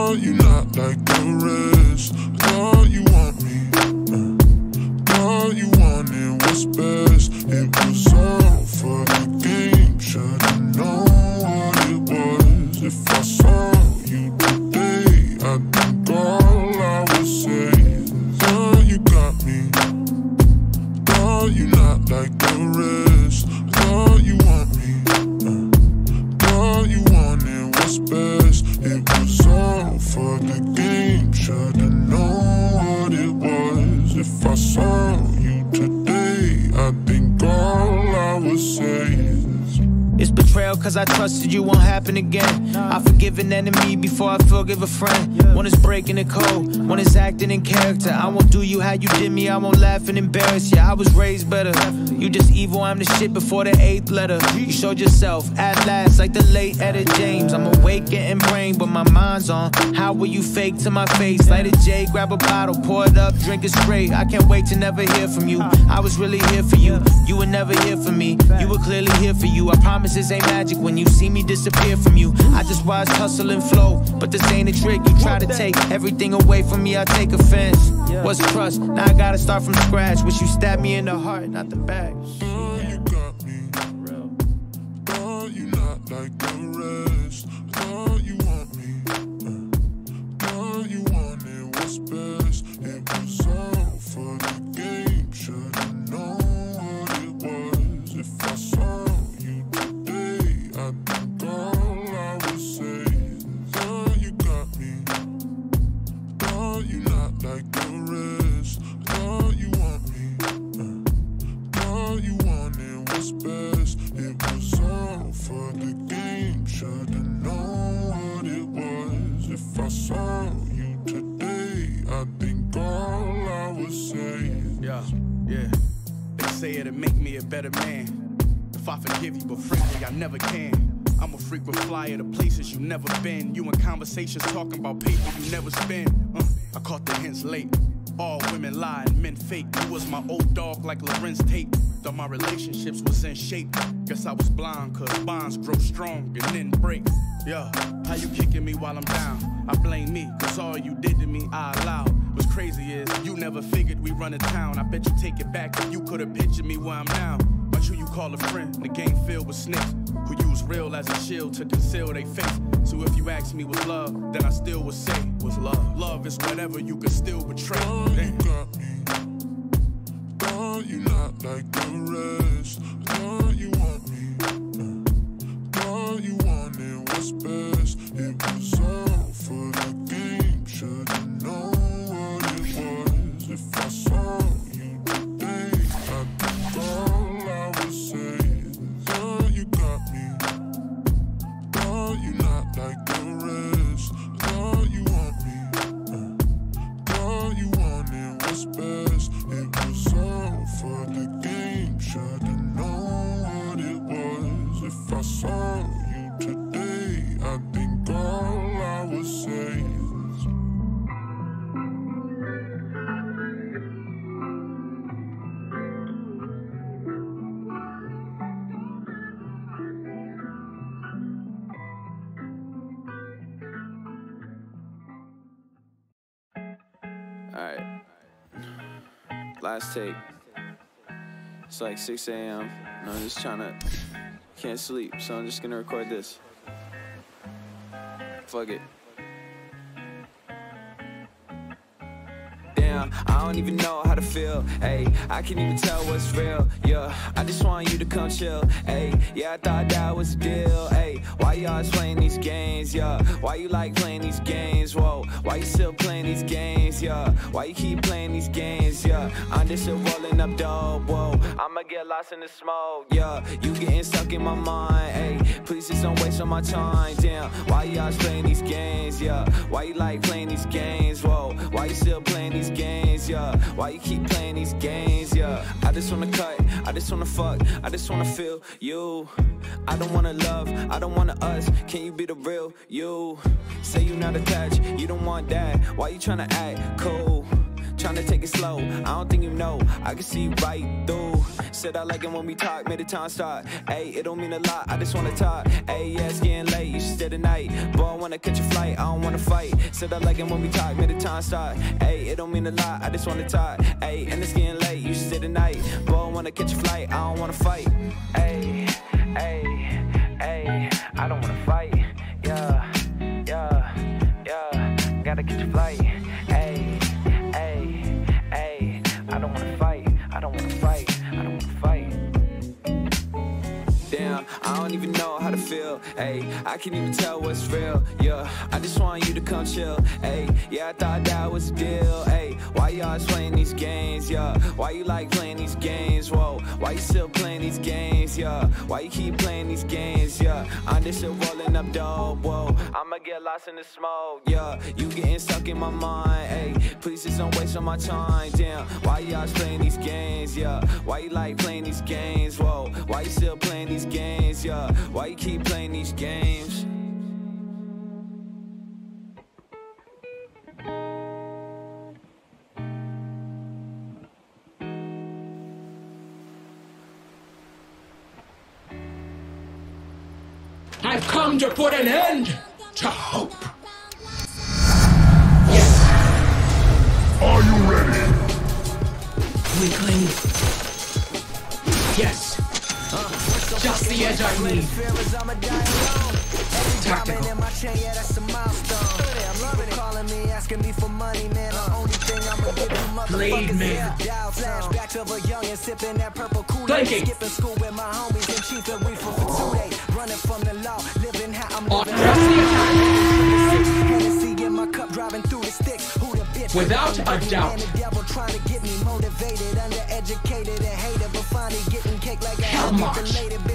Thought you not like the rest. Thought you want me. Thought you wanted what's best. It was all for the game. Should've known what it was. If I saw you today, I think all I would say is, thought you got me. Thought you not like the rest. Thought you want me. Thought you wanted what's best. It was all for the game. Should've known what it was. If I saw you today, I think all I would say is, it's betrayal cause I trusted you won't happen again. I forgive an enemy before I forgive a friend. One is breaking the code, one is acting in character. I won't do you how you did me, I won't laugh and embarrass you. I was raised better, you just evil, I'm the shit before the 8th letter. You showed yourself at last like the late Etta James. I'm awake getting brain but my mind's on. How will you fake to my face? Light a J, grab a bottle, pour it up, drink it straight. I can't wait to never hear from you. I was really here for you, you would never hear from me. You were clearly here for you, I promise this ain't magic when you see me disappear from you. I just watch hustle and flow, but this ain't a trick. You try to take everything away from me, I take offense. What's trust? Now I gotta start from scratch. Wish you stabbed me in the heart, not the back. thought you got me. Thought you not like the rest. Thought you want me. Thought you wanted what's best. It was all for the game. Should've known what it was. If I saw you today, I think all I would say is, thought you got me. Thought you not like the rest. Thought you want me. Thought you wanted what's best. It was all for the game. Should've known what it was. If I saw you today, I think all I would say is, yeah. They say it'll make me a better man if I forgive you, but frankly, I never can. I'm a frequent flyer to places you never been. You in conversations talking about paper you never spend. I caught the hints late. All women lie and men fake. You was my old dog like Lorenz Tate. Thought my relationships was in shape. Guess I was blind cause bonds grow strong and then break. Yeah, how you kicking me while I'm down? I blame me cause all you did to me I allowed. What's crazy is you never figured we run a town. I bet you take it back if you could've pictured me where I'm now. But who you call a friend, the game filled with snakes who use real as a shield to conceal their face. So if you ask me what's love, then I still would say what's love. Love is whatever you can still betray. thought you got me. Thought you not like the rest. Thought you want me. Thought you wanted what's best. It was all for the game. Should've known what it was. If I saw you today, I think all I would say is, thought you got me. Thought you not like the rest. Thought you want me. Thought you wanted what's best. It was all for the game. Should've known what it was. If I saw you today, I think all I would say is, Alright, last take. It's like 6 a.m. and I'm just can't sleep, so I'm just gonna record this. Fuck it. Damn, I don't even know how to feel. Hey, I can't even tell what's real. Yeah, I just want you to come chill. Hey, yeah, I thought that was the deal. Hey, why you always playing these games? Yeah, why you like playing these games? Whoa, why you still playing these games? Yeah, why you keep playing these games? Yeah, I'm just rolling up dope. Whoa, I'ma get lost in the smoke. Yeah, you getting stuck in my mind. Hey, please just don't waste on my time. Damn, why you always playing these games? Yeah, why you like playing these games? Whoa, why you still playing these games? Yeah, why you keep playing these games? Yeah, I just wanna cut, I just wanna fuck, I just wanna feel you. I don't wanna love, I don't wanna us. Can you be the real you? Say you not attached, you don't want that. Why you tryna act cool? tryna take it slow. I don't think you know, I can see right through. Said I like it when we talk, made the time start. Ayy, it don't mean a lot, I just wanna talk. Ayy, yeah, it's getting late, you should stay tonight. Boy, I wanna catch a flight, I don't wanna fight. Said I like it when we talk, made the time start. Ayy, it don't mean a lot, I just wanna talk. Ayy, and it's getting late, you should stay tonight. Boy, I wanna catch a flight, I don't wanna fight. Ayy, ayy, ayy, I don't wanna fight. Yeah, yeah, yeah, gotta catch a flight. Ayy, ayy, ayy, I don't wanna fight, I don't wanna fight, I don't wanna fight. Damn, I don't even know how to feel. Ayy, I can't even tell what's real. Yeah, I just want you to come chill. Ayy, yeah, I thought that was a deal. Ayy, why you always playing these games? Yeah, why you like playing these games? Whoa, why you still playing these games? Yeah, why you keep playing these games? Yeah, I'm just still rolling up dope. Whoa, I'ma get lost in the smoke. Yeah, you getting stuck in my mind. Ayy, please just don't waste on my time. Damn, why you always playing these games? Yeah, why you like playing these games? Whoa, why you still playing these games? Yeah, why you keep playing these games? I've come to put an end to hope. Yes. Are you ready? Weakling. Yes. Just the edge I need. Tactical. Blade man. Blinking. Without a doubt. Hell march.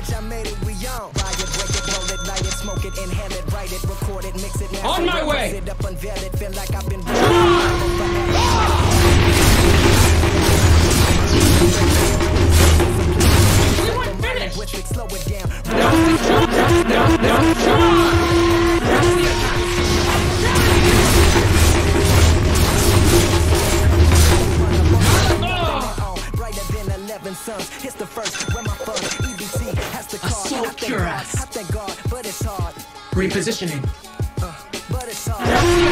On my way. We weren't finished. It's the first when my fun EBT has to call. Assault your ass. I thank God, but it's hard. Repositioning. But it's hard.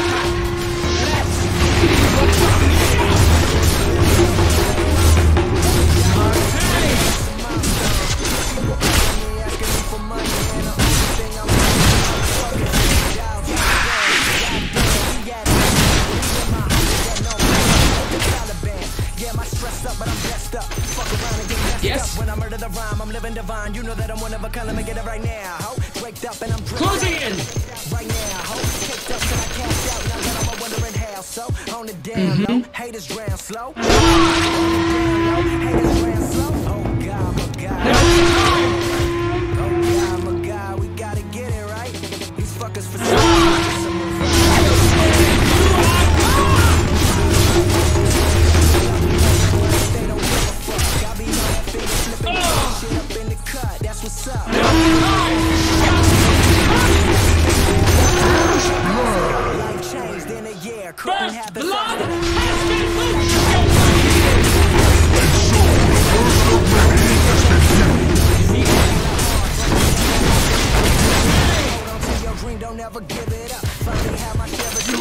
Yes. When I murder the rhyme, I'm living divine. You know that I'm one of a kind. Let me get it right now. Ho, breaked up and I'm closing in. Right now, ho, kicked up till I cash out. Now that I'm wondering how. So on the down low, haters drown slow. Haters drown slow. Oh God, my God. Oh God, my God, we gotta get it right. These fuckers for what's up? Life changed in a year. First blood has been hold on to your dream, don't ever give it up. Finally have my share of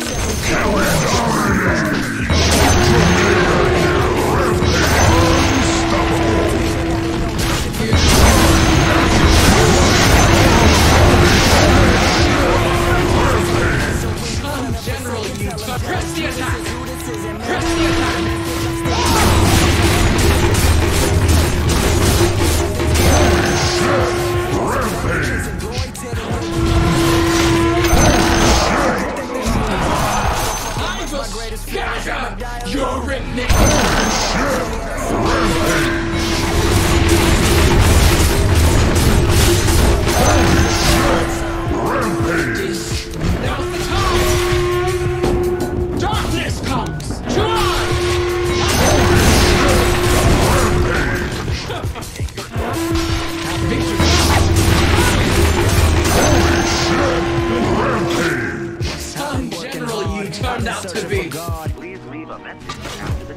General, you press the attack! Press the attack! I will scatter your remnant! Now's the time! Darkness comes! Charge! Son General you turned out to be! Please leave a message after the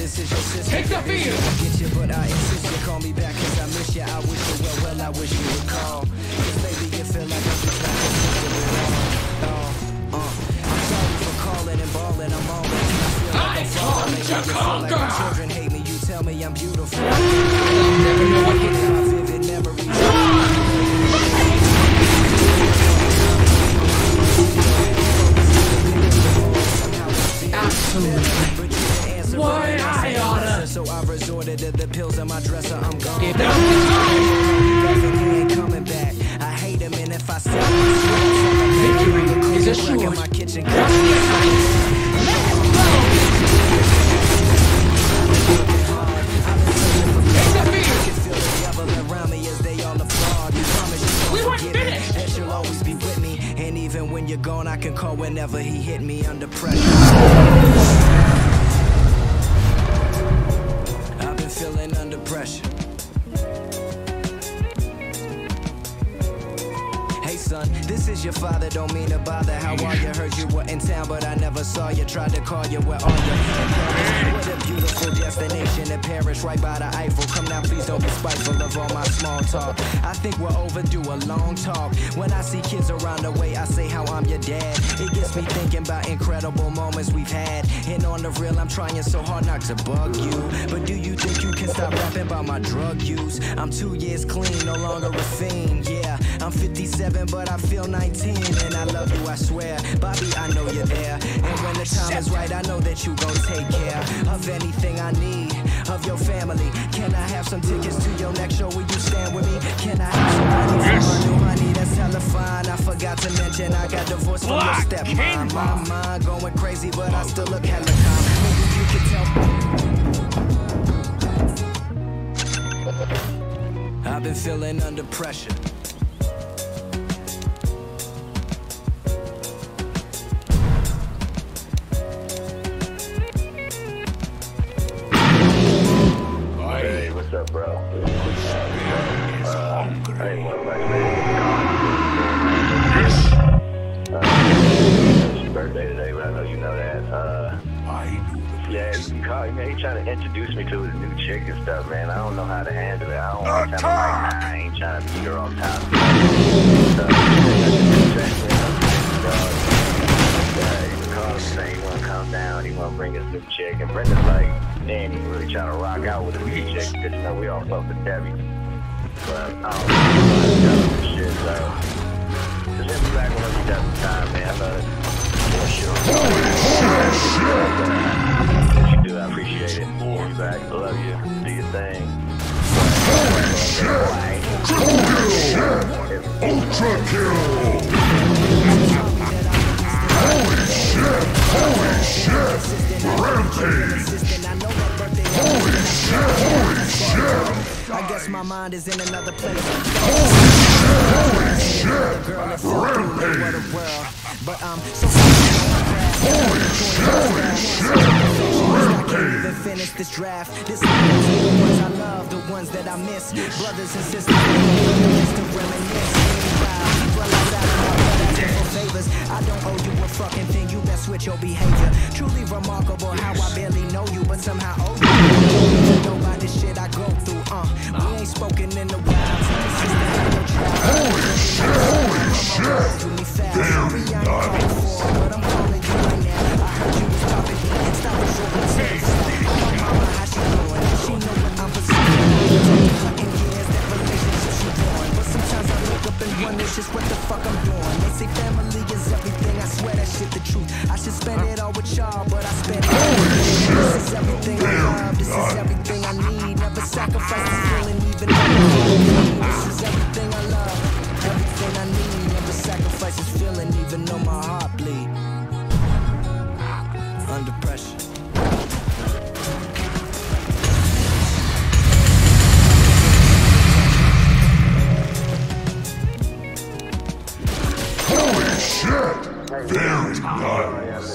this is your sister. Take the beat. Get you, but I insist you call me back cause I miss you. I wish you well, I wish you would call. Cause baby, you feel like I'm just like a sister with all. I'm sorry for calling and balling, I'm all in. I come to conquer. Like children hate me, you tell me I'm beautiful. Never know what hits. My vivid memories. Absolutely. Why I oughta. So I resorted to the pills in my dresser, I'm gone. Get down the time. He ain't coming back. I hate him, and if I say Victory is assured. my kitchen We weren't finished. that you'll always be with me. And even when you're gone, I can call whenever he hit me under pressure. I've been feeling under pressure. Hey son, this is your father, don't mean to bother. How are you? Heard you were in town, but I never saw you. Tried to call you, where are you? What a beautiful destination in Paris, right by the Eiffel. Come now, please don't be spiteful of all my small talk. I think we're overdue a long talk. When I see kids around the way, I say how I'm your dad. It gets me thinking about incredible moments we've had. And on the real, I'm trying so hard not to bug you. But do you think you can stop rapping about my drug use? I'm 2 years clean, no longer a fiend, yeah. I'm 57, but I feel 19, and I love you, I swear. Bobby, I know you're there. And when the time is right, I know that you gon' take care of anything I need, of your family. Can I have some tickets to your next show? Will you stand with me? Can I have some money for my new honey? That's hella fine. I forgot to mention I got divorced from your stepmom. My mind going crazy, but I still look hella calm. Maybe you could tell. I've been feeling under pressure. Hey, what's up, bro? Hey, it's your birthday today, but I know you know that. Yeah, you can call me. He trying to introduce me to his new chick and stuff, man. I don't know how to handle it. I don't want to tell him like, nah, I ain't trying to beat her off top. He called me saying he want to come down, he want to bring his new chick. And Brenda's like, man, he really trying to rock out with his new chick because, you know, we all fuck with Debbie. But I don't know shit, so just hit me back whenever you got some time, man. I love it. For sure. If you do, I appreciate it. Hit me back. I love you. Do your thing. Ultra kill! Holy shit! Holy shit! Rampage! Holy shit! Holy shit! I guess my mind is in another place. Holy shit! Holy shit! Rampage! But I'm so Holy shit! Holy shit! Rampage! finish this draft. This is the ones I love, the ones that I miss. Brothers and sisters, to reminisce. Favors. I don't owe you a fucking thing, you best switch your behavior. Truly remarkable how I barely know you, but somehow owe you. You know about this shit I go through, we ain't spoken in a while. Holy shit! Holy shit! Very nice! But I'm calling you right now. I heard you was popping. Stop it, short and say mama, how she doing? She know what I'm pursuing. In years, that relationship she doing. But sometimes I wake up and wonder just what the fuck I'm doing. They say family is everything. I swear that shit the truth. I should spend it all with y'all, but I spend it all with you. This is everything I love. This is everything I need. Never sacrifice this feeling, even though this is everything I love. Everything I need. Never sacrifice this feeling, even though my heart bleed. Under pressure. Holy shit! Very nice!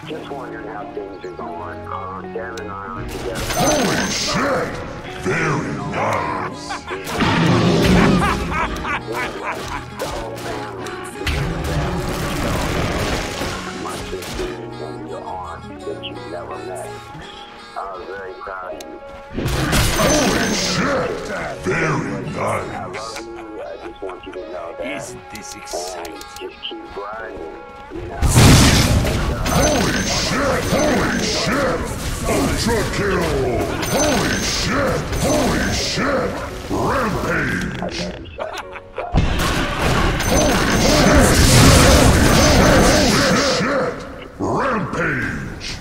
Just wondering how things are going. Devin and I are together. Holy shit! Very nice. The whole family my sisters and your aunt that you never met. I was very proud of you. Holy shit! Very I nice. love you. I just want you to know that. Isn't this exciting? And just keep grinding, you know. Holy shit! Holy shit! Ultra kill! Holy shit! Holy shit! Rampage! Holy shit! Rampage!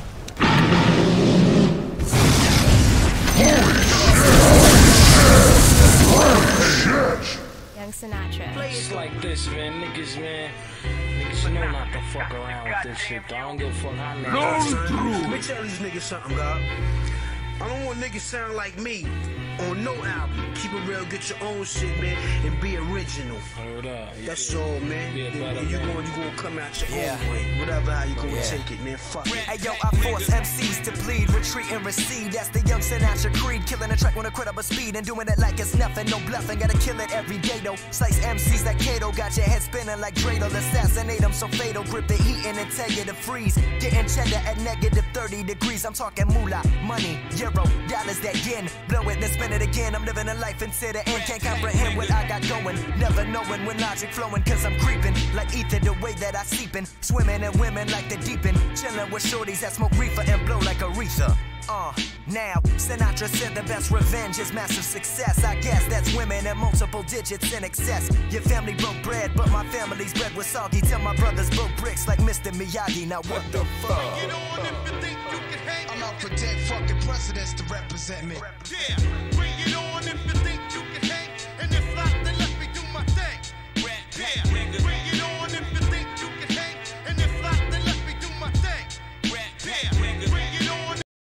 Young Sinatra. It's like this, man. Niggas know not to fuck around with this shit, dog. I don't give a fuck how niggas. Let me tell these niggas something, God. I don't want niggas sound like me on no album. Keep it real, get your own shit, man, and be original. Hold up. That's all, man. Be a better And you man. gonna come out your own way. Whatever how you gonna take it, man. Fuck it. Hey yo, I force MCs to bleed, retreat and recede. That's the young Sinatra creed. Killing a track when I quit up a speed and doing it like it's nothing. No bluffing, gotta kill it every day though. Slice MCs like Kato, got your head spinning like Dreidel. Assassinate them so fatal, grip the heat and then tell you to freeze. Getting cheddar at negative 30 degrees. I'm talking moolah, money, euro, dollars that yen. Blow it, then spin it again. I'm living a life until the end. Can't comprehend what I got going. Never knowing when logic flowing, cause I'm creeping like ether the way that I seepin'. Swimming in women like the deep end. Chillin' with shorties that smoke reefer and blow like Aretha. Now, Sinatra said the best revenge is massive success. I guess that's women at multiple digits in excess. Your family broke bread, but my family's bread was soggy. Till my brothers broke bricks like Mr. Miyagi. Now what the fuck? I'm out for dead fucking presidents to represent me. Yeah, bring it on if you think you can hang. And if not, then let me do my thing. Yeah, bring it on if you think you can hang. And if not, then let me do my thing. Yeah, bring it on.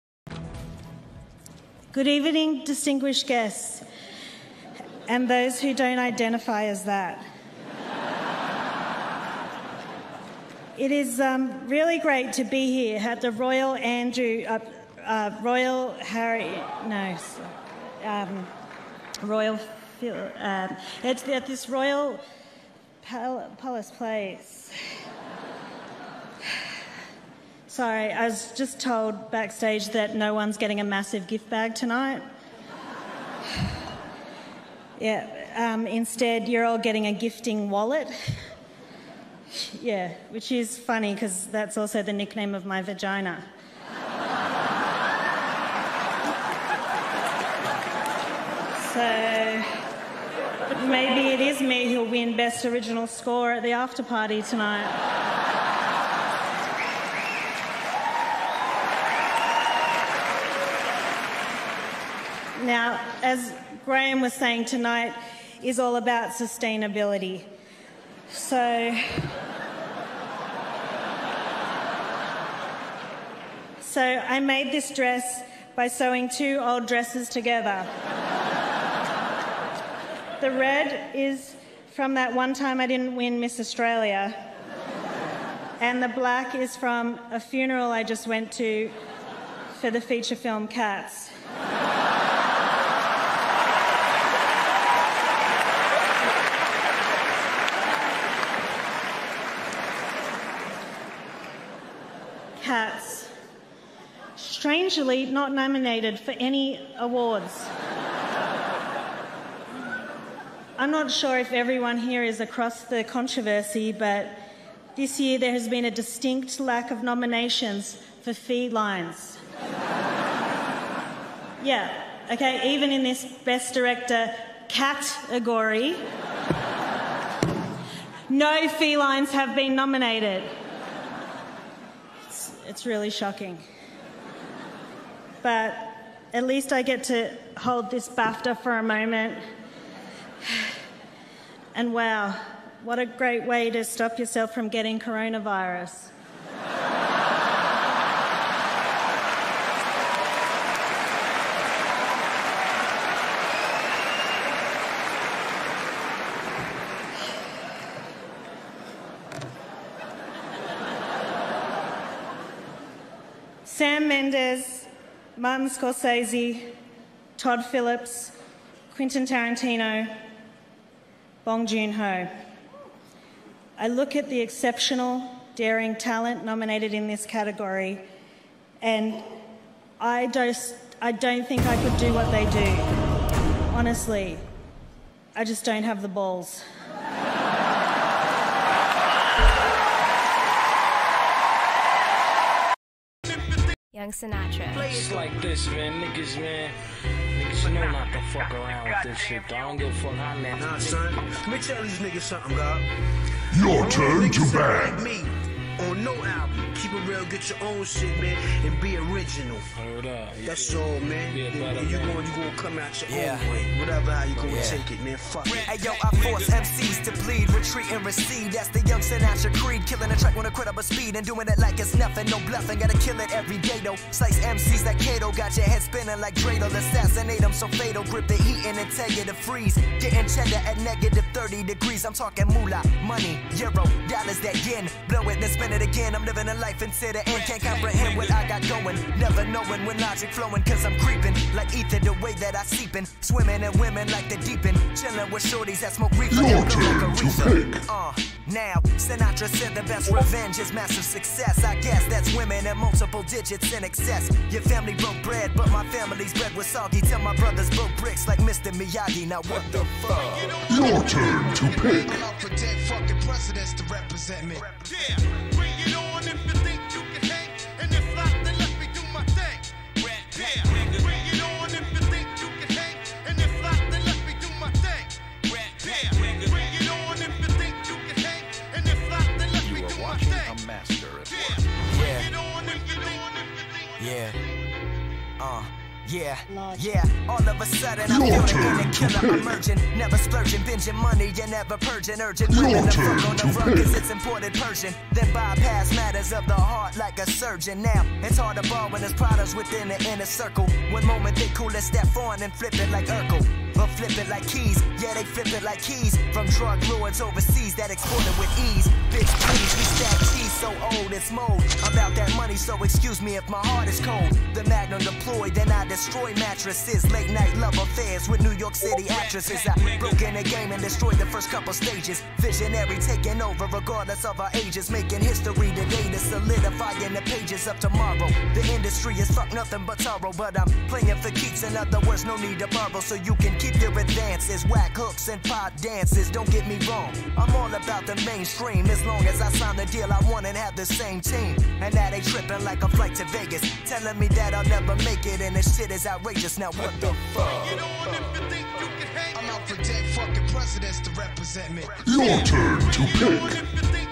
Good evening, distinguished guests, and those who don't identify as that. It is really great to be here at the Royal at this Royal Palace Place. Sorry, I was just told backstage that no one's getting a massive gift bag tonight. Yeah, instead you're all getting a gifting wallet. Yeah, which is funny because that's also the nickname of my vagina. So maybe it is me who'll win Best Original Score at the after party tonight. Now, as Graham was saying, tonight is all about sustainability. So I made this dress by sewing two old dresses together. The red is from that one time I didn't win Miss Australia, and the black is from a funeral I just went to for the feature film Cats. Cats. Strangely not nominated for any awards. I'm not sure if everyone here is across the controversy, but this year there has been a distinct lack of nominations for felines. Yeah, okay, even in this Best Director category, no felines have been nominated. It's really shocking. But at least I get to hold this BAFTA for a moment. And wow, what a great way to stop yourself from getting coronavirus. Sam Mendes, Martin Scorsese, Todd Phillips, Quentin Tarantino, Bong Joon-ho. I look at the exceptional, daring talent nominated in this category, and I don't think I could do what they do. Honestly, I just don't have the balls. Young Sinatra. It's like this, man. Niggas, you know not to fuck around with this shit, dog. I don't give a fuck how nasty. Nah, son. Let me tell these niggas something, God. Your turn to bag. ban. Like me, on no album. Keep it real, get your own shit, man, and be original. Hold up. That's all, man. And you gonna come out your own way. Whatever how you gonna take it, man. Fuck it. Hey, yo, I force MCs to bleed, retreat and recede. That's the young Sinatra creed. Killing a track when I quit up a speed and doing it like it's nothing. No bluffing, gotta kill it every day, though. Slice MCs like Kato, got your head spinning like Dreidel. Assassinate them so fatal, grip the heat and then tell you to freeze. Getting cheddar at negative 30 degrees. I'm talking moolah, money, euro, dollars, that yen. Blow it, then spin it again. I'm living a life until the end. Can't comprehend what I got going. Never knowing when logic flowing, cause I'm creeping like ether the way that I seepin'. Swimming in women like the deep end. Chillin' with shorties that smoke reefer. Your turn to pick. Now, Sinatra said the best revenge is massive success. I guess that's women in multiple digits in excess. Your family broke bread, but my family's bread was soggy. Till my brothers broke bricks like Mr. Miyagi. Now what the fuck? Your turn to pick. I'm out for dead fucking presidents to represent me. Yeah, bring it on if you think you can hang. And if not, then let me do my thing. Yeah, bring it on if you think you can hang. And if not, then let me do my thing. Yeah, bring it on if you think you can hang. And if not, then let me do my thing. You are watching a master at work. Bring it on if you think. Yeah, all of a sudden I'm feeling in a killer emerging. Never splurging, binging money, you never purging. Urgent women to fuck on the rug cause it's imported Persian. Then bypass matters of the heart like a surgeon. Now, it's hard to ball when there's products within the inner circle. One moment they cool, let's step on and flip it like Urkel. Or flip it like keys, yeah they flip it like keys. From drug lords overseas that export it with ease. Bitch please, we stack cheese so old it's mold. I'm about that money so excuse me if my heart is cold. The Magnum deployed, then I destroy mattresses. Late night love affairs with New York City actresses. I broke in the game and destroyed the first couple stages. Visionary taking over regardless of our ages. Making history today to solidify in the pages of tomorrow. The industry is fuck nothing but sorrow. But I'm playing for keeps, in other words no need to borrow. So you can keep your advances, whack hooks and pop dances. Don't get me wrong, I'm all about the mainstream. As long as I sign the deal I want and have the same team. And now they tripping like a flight to Vegas, telling me that I'll never make it and this shit is outrageous. Now what the fuck? I'm out for dead fucking presidents to represent me. Your turn to pick.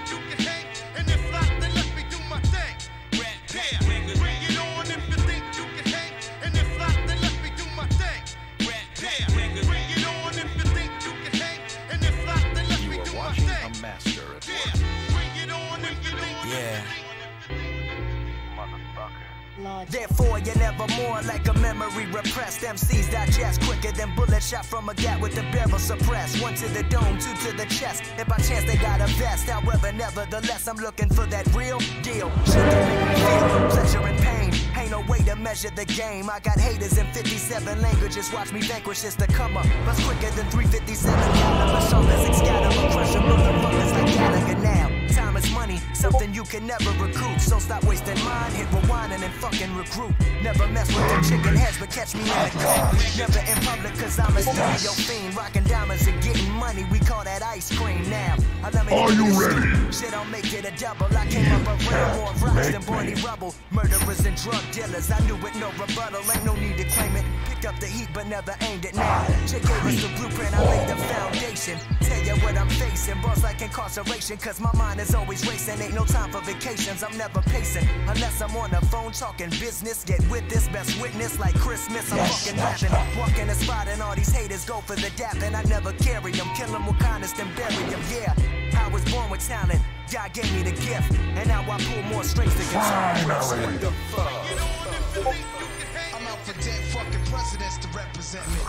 Therefore, you're never more like a memory repressed. MCs digest quicker than bullet shot from a gap with the barrel suppressed. One to the dome, two to the chest. If by chance they got a vest, however, nevertheless, I'm looking for that real deal. Shit that make me feel pleasure and pain. Ain't no way to measure the game. I got haters in 57 languages. Watch me vanquish this to come up. Bust quicker than 357 caliber. Sharp as Excalibur. Crushing motherfuckers like Gallagher now. Time is money, something you can never recoup. So stop wasting mine, hit rewind and then fucking regroup. Never mess with them chicken heads, but catch me in the car. Never in public, cause I'm a studio fiend. Rocking diamonds and getting money, we call that ice cream now. Are you ready? Shit, I'll make it a double. I came up around more rocks than Barney Rubble. Murderers and drug dealers, I knew it, no rebuttal. Ain't no need to claim it. Picked up the heat, but never aimed it now. Chick gave us the blueprint, I laid the foundation. Tell you what I'm facing, boss like incarceration. Cause my mind is always racing, ain't no time for vacations. I'm never pacing, unless I'm on the phone talking business. Get with this, best witness like Christmas. I'm fucking rapping, walking the spot and all these haters go for the dap. And I never carry them, kill them with kindness then bury them, yeah. I was born with talent, God gave me the gift. And now I pull more strings to guitar. What the fuck? I'm out for dead fucking presidents to represent me.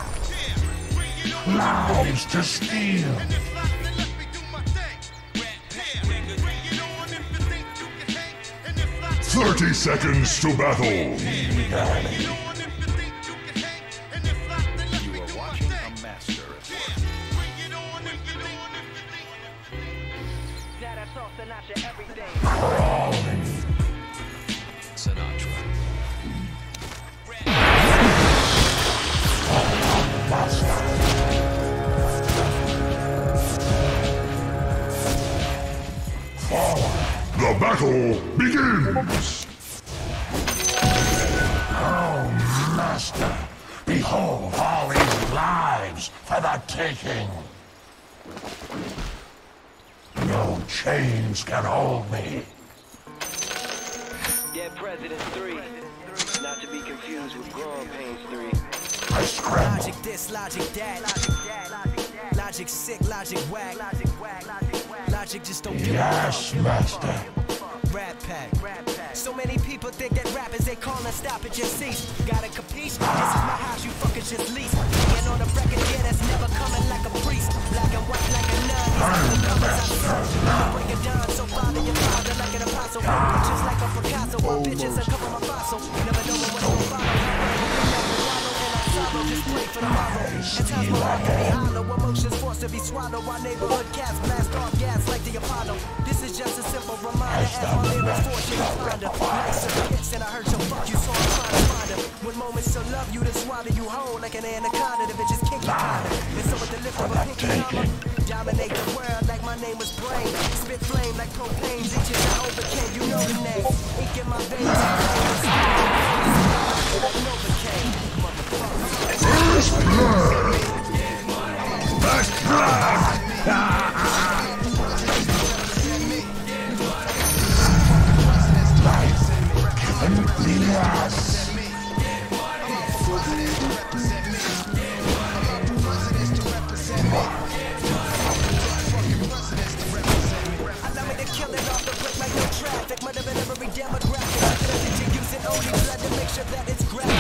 Clouds to steal. 30 seconds to battle. You are watching a master at work. Crawling. Sinatra. The battle begins! Oh, Master, behold all these lives for the taking. No chains can hold me. Dead Presidents 3, not to be confused with Growing Pains 3. I scramble. Logic this, logic that. Logic sick, logic whack. Logic just don't give a Yes, Master. Rat pack. So many people think that rappers they call and stop it, just cease. Gotta capiche? This is my house, you fuckers just lease. And on the record, yeah, that's never coming like a priest. Black and white like a nun. These are the numbers I serve. Break it down, so father your father like an apostle. Pictures like a Picasso, my bitches a couple of my fossil. Never know what's gonna follow. Just pray for tomorrow. At times my heart can be hollow. Emotions forced to be swallowed. While neighborhood cats blast off gas like the Apollo. This is just a simple reminder as my lyrics force you to ponder. Nice of hits and I heard your fuck you, so I'm trying to find them. When moments to love you, to swallow you whole like an anaconda. The bitches kick you kinda. And so with the lift of a pinky hammer, dominate the world like my name was Brain. Spit flame like propane. Bitches I overcame, you know the name. Ink in my veins. First blood! First blood! Yes. Allow me to kill it off the brick like no traffic. Might have been every demographic. To use it only blood to make sure that it's graphic.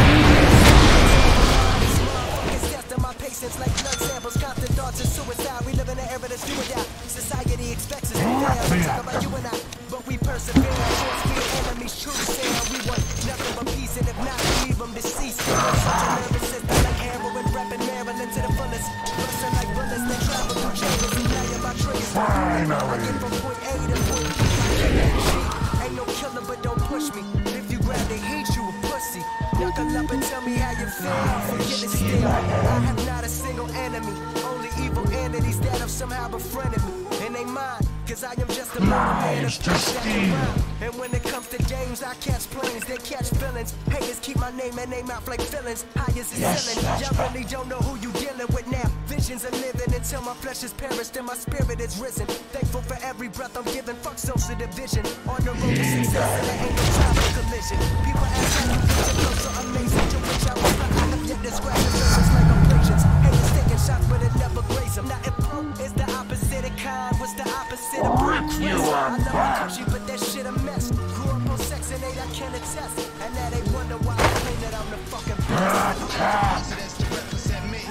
My patience like blood samples, constant thoughts of suicide. We live in an era that's do or die. Society expects us to fail. We talk about you and I, but we persevere. Force fear enemies, true say we want nothing but peace, and if not, we leave them deceased. Such a nervous system like heroin, rapping Maryland to the fullest. Busting like bullets that travel through chambers, and now you're my triggers. I get from point A to point B. Ain't no killer, but don't push me. If you grab the heat, you a pussy. Knuckle up and tell me how you feel. Forget it still. I have not a single enemy. Only evil entities that have somehow befriended me. And they mine, cause I am just a man of around. And when it comes to games, I catch planes, they catch feelings. Haters keep my name and they mouth like villains. High as the ceiling. Y'all really don't know who you dealing with now. Visions are living until my flesh is perished and my spirit is risen. Thankful for every breath I'm giving. Fuck social division. On the road to success and there ain't no time for collision. People ask how you get your so amazing. To which I was like, I have yet to scratch the surface like abrasions. Haters taking shots but it never graze them. Now if pro is the opposite of kind, what's the opposite of brute? I love my country but that shit a mess. Grew up on sex and 8 I can attest. And now they wonder why I claim that I'm the fucking best. To represent me.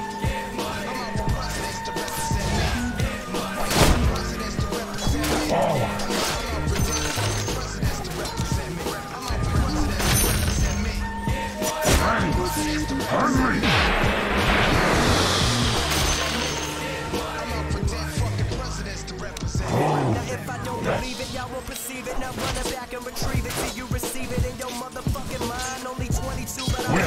Hungry! Now if I don't believe it, y'all won't perceive it. Now run it back and retrieve it till you receive it in your motherfucking mind. Only 22, but I'm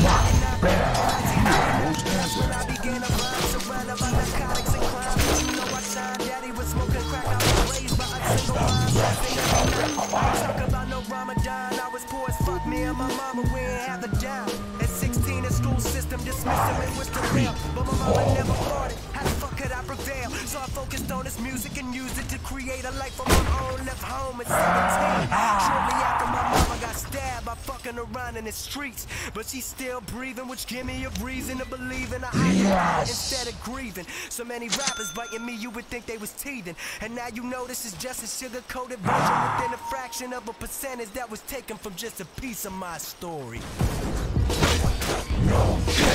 that's when I began to rhyme, surrounded by narcotics and crime. But you know I shine. Daddy was smoking crack, I was raised by a single mind. Talk about no Ramadan, I was poor as fuck. Me and my mama, we ain't have a dime. At 16, the school system dismissed him and wished to fail. But my mama never fought it. How the fuck could I prevail? So I focused on this music and used it to create a life of my own. Left home at 17. Shortly after my mama got stabbed by fucking around in the streets. But she's still breathing, which give me a reason to believe in a higher power instead of grieving. So many rappers biting me, you would think they was teething. And now you know this is just a sugar-coated version within a fraction of a percentage that was taken from just a piece of my story. No